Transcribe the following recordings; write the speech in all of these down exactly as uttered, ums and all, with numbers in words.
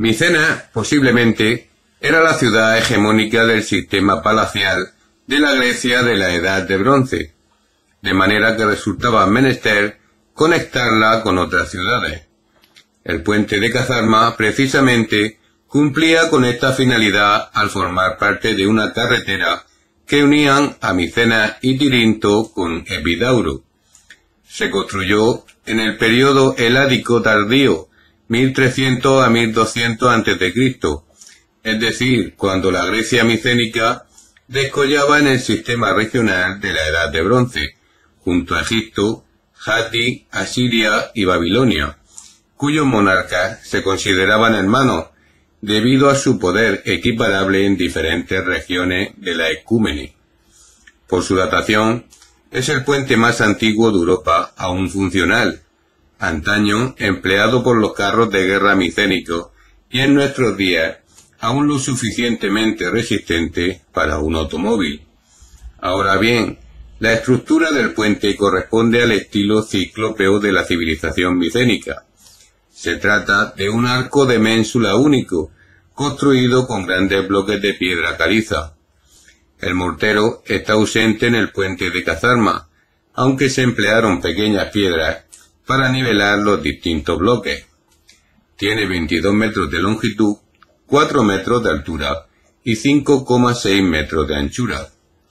Micena, posiblemente, era la ciudad hegemónica del sistema palacial de la Grecia de la Edad de Bronce, de manera que resultaba menester conectarla con otras ciudades. El puente de Cazarma, precisamente, cumplía con esta finalidad al formar parte de una carretera que unían a Micenas y Tirinto con Epidauro. Se construyó en el período heládico tardío, mil trescientos a mil doscientos antes de Cristo, es decir, cuando la Grecia micénica descollaba en el sistema regional de la Edad de Bronce, junto a Egipto, Hatti, Asiria y Babilonia, cuyos monarcas se consideraban hermanos, debido a su poder equiparable en diferentes regiones de la Ecúmene. Por su datación, es el puente más antiguo de Europa aún funcional, antaño empleado por los carros de guerra micénicos y en nuestros días aún lo suficientemente resistente para un automóvil. Ahora bien, la estructura del puente corresponde al estilo ciclópeo de la civilización micénica. Se trata de un arco de ménsula único, construido con grandes bloques de piedra caliza. El mortero está ausente en el puente de Cazarma, aunque se emplearon pequeñas piedras para nivelar los distintos bloques. Tiene veintidós metros de longitud, cuatro metros de altura y cinco coma seis metros de anchura.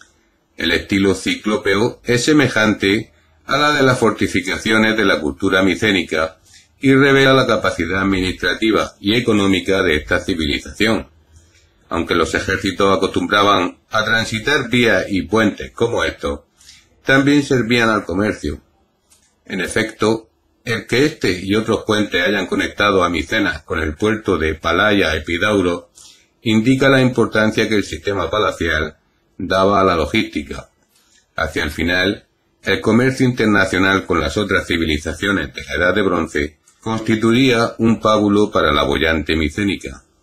El estilo ciclópeo es semejante a la de las fortificaciones de la cultura micénica y revela la capacidad administrativa y económica de esta civilización. Aunque los ejércitos acostumbraban a transitar vías y puentes como estos, también servían al comercio. En efecto, el que este y otros puentes hayan conectado a Micenas con el puerto de Palaia Epidauro indica la importancia que el sistema palacial daba a la logística. Hacia el final, el comercio internacional con las otras civilizaciones de la Edad de Bronce constituía un pábulo para la boyante micénica.